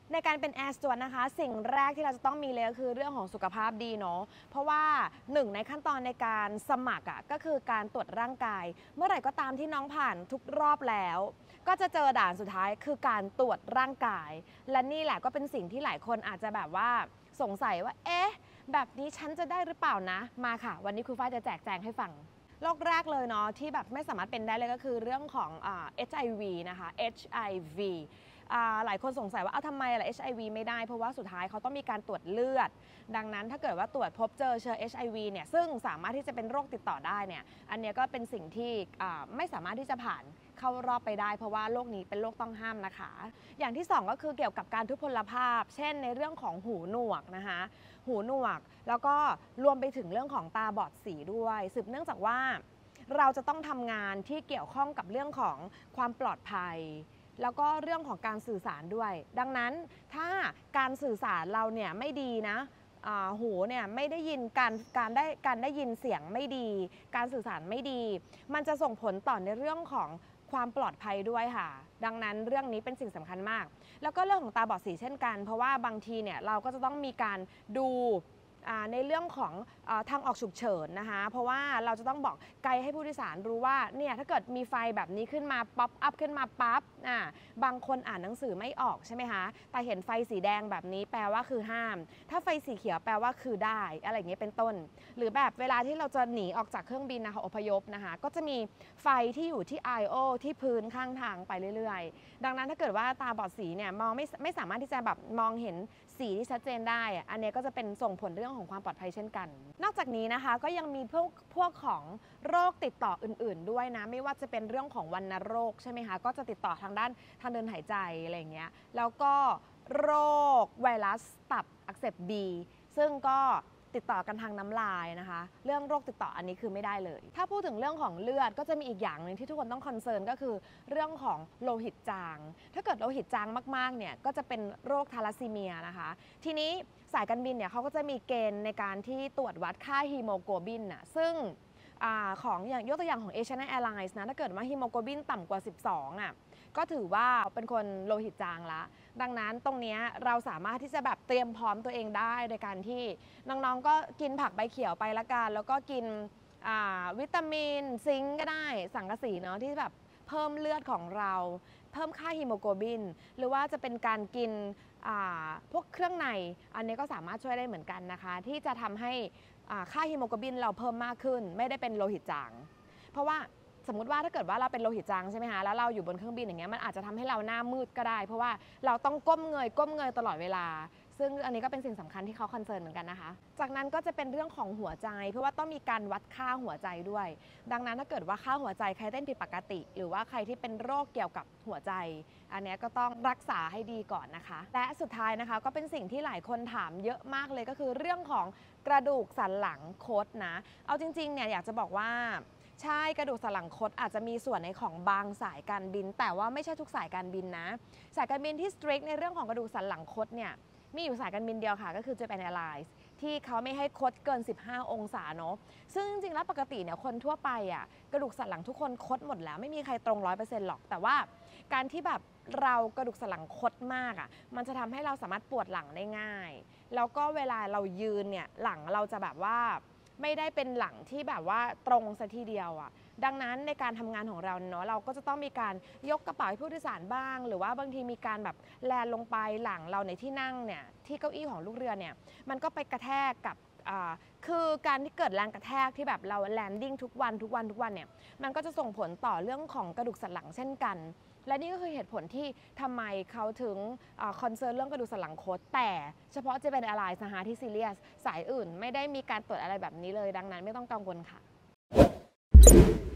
ในการเป็นแอร์สจวตนะคะสิ่งแรกที่เราจะต้องมีเลยก็คือเรื่องของสุขภาพดีเนาะเพราะว่าหนึ่งในขั้นตอนในการสมัครก็คือการตรวจร่างกายเมื่อไหร่ก็ตามที่น้องผ่านทุกรอบแล้วก็จะเจอด่านสุดท้ายคือการตรวจร่างกายและนี่แหละก็เป็นสิ่งที่หลายคนอาจจะแบบว่าสงสัยว่าเอ๊ะแบบนี้ฉันจะได้หรือเปล่านะมาค่ะวันนี้ครูฝ้ายจะแจกแจงให้ฟังโรคแรกเลยเนาะที่แบบไม่สามารถเป็นได้เลยก็คือเรื่องของHIV นะคะ HIVหลายคนสงสัยว่าทำไมล่ะ HIV ไม่ได้เพราะว่าสุดท้ายเขาต้องมีการตรวจเลือดดังนั้นถ้าเกิดว่าตรวจพบเจอเชื้อ HIV เนี่ยซึ่งสามารถที่จะเป็นโรคติดต่อได้เนี่ยอันนี้ก็เป็นสิ่งที่ไม่สามารถที่จะผ่านเข้ารอบไปได้เพราะว่าโรคนี้เป็นโรคต้องห้ามนะคะอย่างที่2ก็คือเกี่ยวกับการทุพพลภาพเช่นในเรื่องของหูหนวกนะคะหูหนวกแล้วก็รวมไปถึงเรื่องของตาบอดสีด้วยสืบเนื่องจากว่าเราจะต้องทำงานที่เกี่ยวข้องกับเรื่องของความปลอดภัยแล้วก็เรื่องของการสื่อสารด้วยดังนั้นถ้าการสื่อสารเราเนี่ยไม่ดีนะหูเนี่ยไม่ได้ยินการได้ยินเสียงไม่ดีการสื่อสารไม่ดีมันจะส่งผลต่อในเรื่องของความปลอดภัยด้วยค่ะดังนั้นเรื่องนี้เป็นสิ่งสำคัญมากแล้วก็เรื่องของตาบอดสีเช่นกันเพราะว่าบางทีเนี่ยเราก็จะต้องมีการดูในเรื่องของทางออกฉุกเฉินนะคะเพราะว่าเราจะต้องบอกไกด์ให้ผู้โดยสารรู้ว่าเนี่ยถ้าเกิดมีไฟแบบนี้ขึ้นมาป๊อปอัพขึ้นมาปั๊บบางคนอ่านหนังสือไม่ออกใช่ไหมคะแต่เห็นไฟสีแดงแบบนี้แปลว่าคือห้ามถ้าไฟสีเขียวแปลว่าคือได้อะไรอย่างเงี้ยเป็นต้นหรือแบบเวลาที่เราจะหนีออกจากเครื่องบินนะคะอพยพนะคะก็จะมีไฟที่อยู่ที่ I/O ที่พื้นข้างทางไปเรื่อยๆดังนั้นถ้าเกิดว่าตาบอดสีเนี่ยมองไม่สามารถที่จะแบบมองเห็นสีที่ชัดเจนได้อันนี้ก็จะเป็นส่งผลเรื่องของความปลอดภัยเช่นกันนอกจากนี้นะคะก็ยังมีพวกของโรคติดต่ออื่นๆด้วยนะไม่ว่าจะเป็นเรื่องของวัณโรคใช่ไหมคะก็จะติดต่อทางด้านทางเดินหายใจอะไรอย่างเงี้ยแล้วก็โรคไวรัสตับอักเสบบีซึ่งก็ติดต่อกันทางน้ำลายนะคะเรื่องโรคติดต่ออันนี้คือไม่ได้เลยถ้าพูดถึงเรื่องของเลือดก็จะมีอีกอย่างหนึ่งที่ทุกคนต้องคอนเซิร์นก็คือเรื่องของโลหิตจางถ้าเกิดโลหิตจางมากๆเนี่ยก็จะเป็นโรคทาลัสซีเมียนะคะทีนี้สายการบินเนี่ยเขาก็จะมีเกณฑ์ในการที่ตรวจวัดค่าฮีโมโกลบินซึ่งของอย่างยกตัวอย่างของ Asiana Airlines นะถ้าเกิดว่าฮีโมโกลบินต่ำกว่า 12ก็ถือว่าเป็นคนโลหิตจางละดังนั้นตรงนี้เราสามารถที่จะแบบเตรียมพร้อมตัวเองได้โดยการที่น้องๆก็กินผักใบเขียวไปละกันแล้วก็กินวิตามินซิงก์ก็ได้สังกะสีเนาะที่แบบเพิ่มเลือดของเราเพิ่มค่าฮีโมโกลบินหรือว่าจะเป็นการกินพวกเครื่องในอันนี้ก็สามารถช่วยได้เหมือนกันนะคะที่จะทำให้ค่าฮีโมโกลบินเราเพิ่มมากขึ้นไม่ได้เป็นโลหิตจางเพราะว่าสมมุติว่าถ้าเกิดว่าเราเป็นโลหิตจางใช่ไหมคะแล้วเราอยู่บนเครื่องบินอย่างเงี้ยมันอาจจะทำให้เราหน้ามืดก็ได้เพราะว่าเราต้องก้มเงยตลอดเวลาซึ่งอันนี้ก็เป็นสิ่งสำคัญที่เขาคอนเซิร์นเหมือนกันนะคะจากนั้นก็จะเป็นเรื่องของหัวใจเพราะว่าต้องมีการวัดค่าหัวใจด้วยดังนั้นถ้าเกิดว่าค่าหัวใจใครเต้นผิดปกติหรือว่าใครที่เป็นโรคเกี่ยวกับหัวใจอันนี้ก็ต้องรักษาให้ดีก่อนนะคะและสุดท้ายนะคะก็เป็นสิ่งที่หลายคนถามเยอะมากเลยก็คือเรื่องของกระดูกสันหลังคดนะเอาจริงๆเนี่ยอยากจะบอกว่าใช่กระดูกสันหลังคดอาจจะมีส่วนในของบางสายการบินแต่ว่าไม่ใช่ทุกสายการบินนะสายการบินที่ strict ในเรื่องของกระดูกสันหลังคดเนี่ยมีอยู่สายการบินเดียวค่ะก็คือ Japan Airlines ที่เขาไม่ให้คดเกิน15องศาเนาะซึ่งจริงๆแล้วปกติเนี่ยคนทั่วไปกระดูกสันหลังทุกคนคดหมดแล้วไม่มีใครตรง 100% หรอกแต่ว่าการที่แบบเรากระดูกสันหลังคดมากมันจะทำให้เราสามารถปวดหลังได้ง่ายแล้วก็เวลาเรายืนเนี่ยหลังเราจะแบบว่าไม่ได้เป็นหลังที่แบบว่าตรงซะทีเดียวดังนั้นในการทำงานของเราเนาะเราก็จะต้องมีการยกกระเป๋าให้ผู้โดยสารบ้างหรือว่าบางทีมีการแบบแลนลงไปหลังเราในที่นั่งเนี่ยที่เก้าอี้ของลูกเรือเนี่ยมันก็ไปกระแทกกับคือการที่เกิดแรงกระแทกที่แบบเราแลนดิ้งทุกวันเนี่ยมันก็จะส่งผลต่อเรื่องของกระดูกสันหลังเช่นกันและนี่ก็คือเหตุผลที่ทำไมเขาถึงคอนเซิร์นเรื่องกระดูกสันหลังคดแต่เฉพาะจะเป็นอะไรนะคะที่ซีเรียสสายอื่นไม่ได้มีการตรวจอะไรแบบนี้เลยดังนั้นไม่ต้องกังวลค่ะ